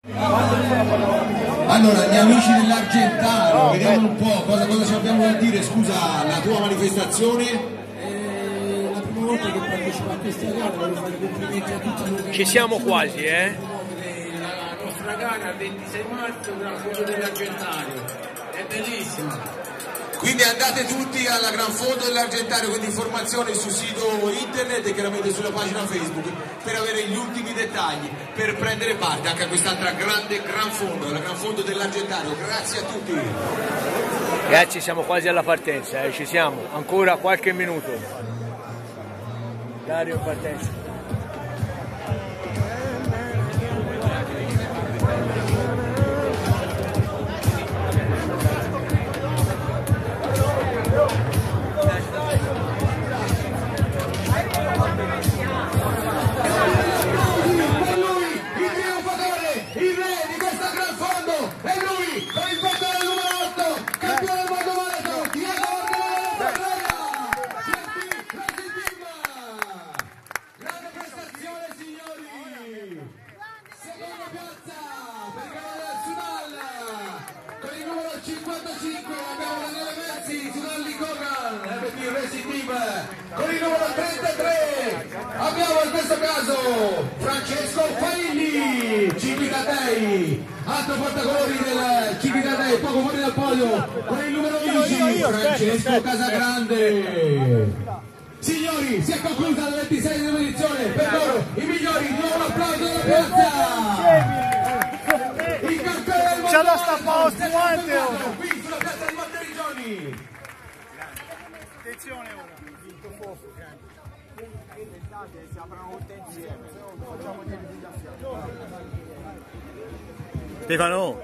Allora, gli amici dell'Argentario, vediamo un po' cosa ci abbiamo da dire. Scusa, la tua manifestazione? La prima volta che partecipo a questa gara, voglio fare i complimenti a tutti. Ci siamo quasi, La nostra gara il 26 marzo, Gran Fondo dell'Argentario, è bellissima. Quindi andate tutti alla Gran Fondo dell'Argentario, quindi informazioni sul sito internet e chiaramente sulla pagina Facebook per avere gli ultimi dettagli, per prendere parte anche a quest'altra grande Gran Fondo, la Gran Fondo dell'Argentario. Grazie a tutti. Ragazzi, siamo quasi alla partenza, ci siamo, ancora qualche minuto. Dario in partenza. Con il numero 33 abbiamo in questo caso Francesco Failli, Civitatei, altro portacolori del Civitatei, poco fuori dal podio, con il numero 10 Francesco Casagrande. Signori, si è conclusa la 26ª edizione, per loro i migliori, di nuovo un applauso della piazza. Il campione del mondo, c'è la stampa stuante qui sulla piazza di Monteriggioni. Attenzione ora, vinto fuoco, si aprono tutte insieme, facciamo niente di Stefano!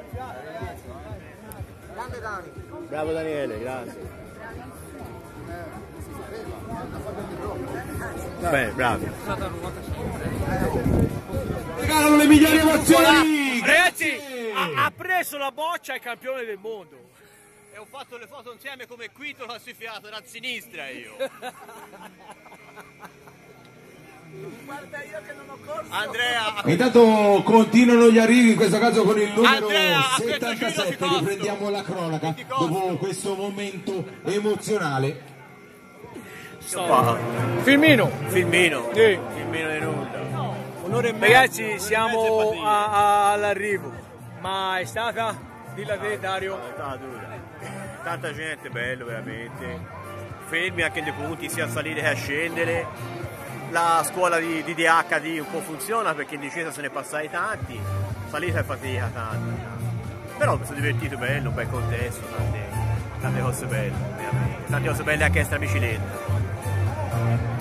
Grande Dani! Bravo Daniele, grazie! Beh, bravi! Regalano le migliori emozioni! Ragazzi, ha preso la boccia al campione del mondo! E ho fatto le foto insieme come quinto classificato da sinistra io. Guarda io che non ho corso! Andrea! Intanto continuano gli arrivi, in questo caso con il numero Andrea, 77, riprendiamo la cronaca dopo questo momento emozionale. Filmino! Filmino! Sì. Filmino di nulla. Ragazzi, siamo all'arrivo, ma è stata, dilla te Dario, È stata dura. Tanta gente, bello veramente. Fermi anche nei punti sia a salire che a scendere. La scuola di DHD un po' funziona perché in discesa se ne passai tanti, salita e fatica tanta. Però mi sono divertito, bello, un bel contesto, tante cose belle, veramente. Tante cose belle anche extra bicicletta.